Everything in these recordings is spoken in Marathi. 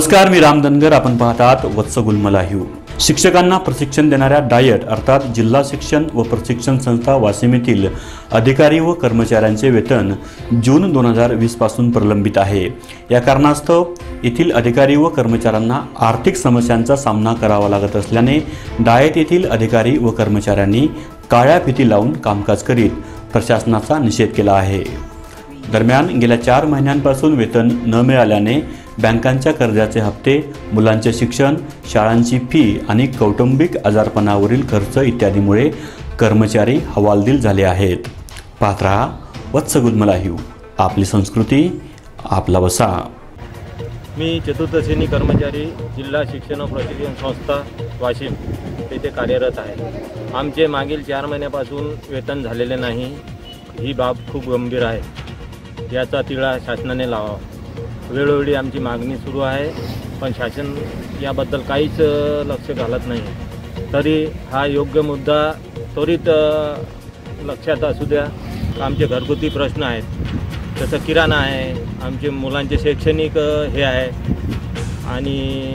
नमस्कार, मी राम धनगर. आपण पाहतात वत्स गुलमला हिव. शिक्षकांना प्रशिक्षण देणाऱ्या डायट अर्थात जिल्हा शिक्षण व प्रशिक्षण संस्था वाशिम येथील अधिकारी व कर्मचाऱ्यांचे वेतन जून 2020 पासून प्रलंबित आहे. या कारणास्तव येथील अधिकारी व कर्मचाऱ्यांना आर्थिक समस्यांचा सामना करावा लागत असल्याने डायट येथील अधिकारी व कर्मचाऱ्यांनी काळ्या फिती लावून कामकाज करीत प्रशासनाचा निषेध केला आहे. दरम्यान गेल्या 4 महिन्यांपासून वेतन न मिळाल्याने बँकांच्या कर्जाचे हप्ते, मुलांचे शिक्षण, शाळांची फी आणि कौटुंबिक आजारपणावरील खर्च इत्यादीमुळे कर्मचारी हवालदिल झाले आहेत. पाहत रहा वत्स गुलमला हिव. आपली संस्कृती, आपला वसा. मी चतुर्थ श्रेणी कर्मचारी जिल्हा शिक्षण व प्रशिक्षण संस्था वाशिम येथे कार्यरत आहे. आमचे मागील 4 महिन्यापासून वेतन झालेले नाही. ही बाब खूप गंभीर आहे. याचा तिळा शासनाने लावावा. वेळोवेळी आमची मागणी सुरू आहे, पण शासन याबद्दल काहीच लक्ष घालत नाही. तरी हा योग्य मुद्दा त्वरित लक्षात असू द्या. आमचे घरगुती प्रश्न आहेत, जसं किराणा आहे, आमचे मुलांचे शैक्षणिक हे आहे आणि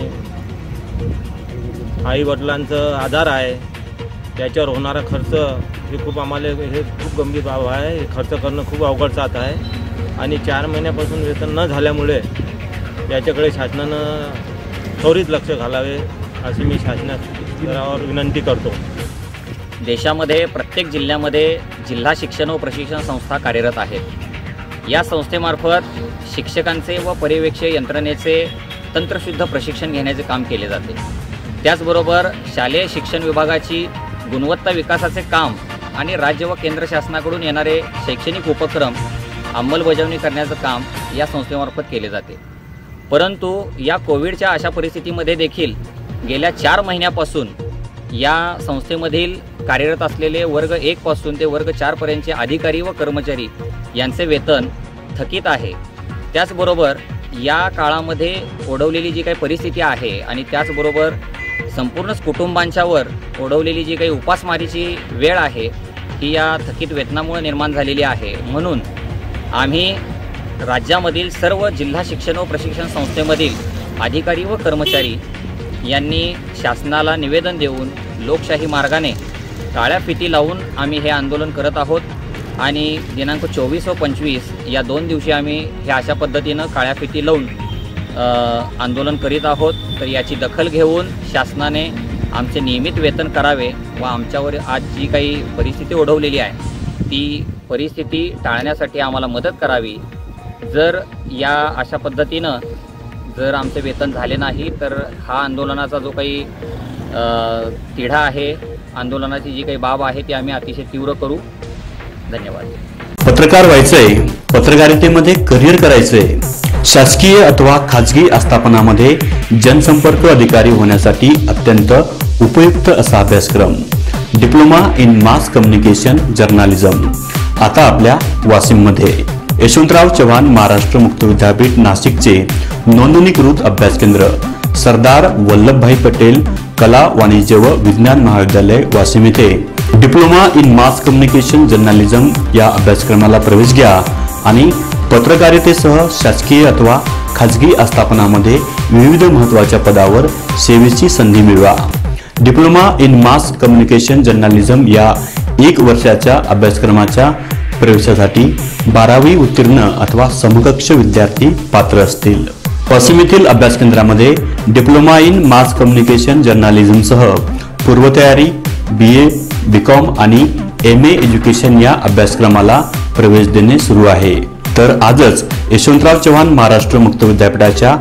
आईवडिलांचं आधार आहे. त्याच्यावर होणारा खर्च हे खूप आम्हाला हे खूप गंभीर बाब आहे. हे खर्च करणं खूप अवघड जात आहे आणि 4 महिन्यापासून वेतन न झाल्यामुळे याच्याकडे शासनानं त्वरित लक्ष घालावे अशी मी शासनावर विनंती करतो. देशामध्ये प्रत्येक जिल्ह्यामध्ये जिल्हा शिक्षण व प्रशिक्षण संस्था कार्यरत आहेत. या संस्थेमार्फत शिक्षकांचे व पर्यवेक्षक यंत्रणेचे तंत्रशुद्ध प्रशिक्षण घेण्याचे काम केले जाते. त्याचबरोबर शालेय शिक्षण विभागाची गुणवत्ता विकासाचे काम आणि राज्य व केंद्र शासनाकडून येणारे शैक्षणिक उपक्रम अंमलबजावणी करण्याचं काम या संस्थेमार्फत केले जाते. परंतु या कोविडच्या अशा परिस्थितीमध्ये देखील गेल्या 4 महिन्यापासून या संस्थेमधील कार्यरत असलेले वर्ग 1 पासून ते वर्ग 4 पर्यंतचे अधिकारी व कर्मचारी यांचे वेतन थकीत आहे. त्याचबरोबर या काळामध्ये ओढवलेली जी काही परिस्थिती आहे आणि त्याचबरोबर संपूर्णच कुटुंबांच्यावर ओढवलेली जी काही उपासमारीची वेळ आहे ही या थकीत वेतनामुळे निर्माण झालेली आहे. म्हणून आम्ही राज्यामधील सर्व जिल्हा शिक्षण व प्रशिक्षण संस्थेमधील अधिकारी व कर्मचारी यांनी शासनाला निवेदन देऊन लोकशाही मार्गाने काळ्या फिती लावून आम्ही हे आंदोलन करत आहोत आणि दिनांक 24 व 25 या 2 दिवशी आम्ही हे अशा पद्धतीनं काळ्या फिती लावून आंदोलन करीत आहोत. तर याची दखल घेऊन शासनाने आमचे नियमित वेतन करावे व आमच्यावर आज जी काही परिस्थिती ओढवलेली आहे ती परिस्थिती टाळण्यासाठी आम्हाला मदत करावी. जर या अशा पद्धतीनं जर आमचे वेतन झाले नाही तर हा आंदोलनाचा जो काही तिढा आहे, आंदोलनाची जी काही बाब आहे ती आम्ही अतिशय तीव्र करू. धन्यवाद. पत्रकार व्हायचंय, पत्रकारितेमध्ये करिअर करायचंय, शासकीय अथवा खाजगी आस्थापनामध्ये जनसंपर्क अधिकारी होण्यासाठी अत्यंत उपयुक्त असा अभ्यासक्रम diploma in mass communication journalism आता आपल्या वाशिममध्ये. यशवंतराव चव्हाण महाराष्ट्र मुक्त विद्यापीठ नाशिकचे नोंदणीकृत अभ्यास केंद्र, सरदार वल्लभभाई पटेल कला, वाणिज्य व विज्ञान महाविद्यालय वाशिम येथे diploma in mass communication journalism या अभ्यासक्रमाला प्रवेश घ्या आणि पत्रकारितेसह शासकीय अथवा खाजगी आस्थापनामध्ये विविध महत्त्वाच्या पदावर सेवेची संधी मिळवा. Diploma in mass communication journalism या 1 वर्षाच्या अभ्यासक्रमाच्या प्रवेशासाठी 12वी उत्तीर्ण अथवा समकक्ष विद्यार्थी पात्र असतील. वाशिम येथील अभ्यास केंद्रामध्ये डिप्लोमा इन मास कम्युनिकेशन जर्नलिझमसह पूर्वतयारी, BA, BCom आणि MA एज्युकेशन या अभ्यासक्रमाला प्रवेश देणे सुरू आहे. तर आजच यशवंतराव चव्हाण महाराष्ट्र मुक्त विद्यापीठाच्या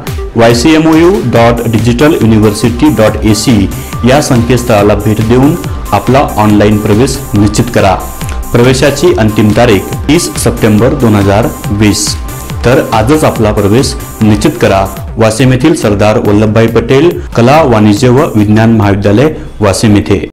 ycmou.digitaluniversity.ac या संकेतस्थळाला भेट देऊन आपला ऑनलाईन प्रवेश निश्चित करा. प्रवेशाची अंतिम तारीख 30 सप्टेंबर 2020. तर आजच आपला प्रवेश निश्चित करा. वाशिम येथील सरदार वल्लभभाई पटेल कला, वाणिज्य व विज्ञान महाविद्यालय वाशिम येथे.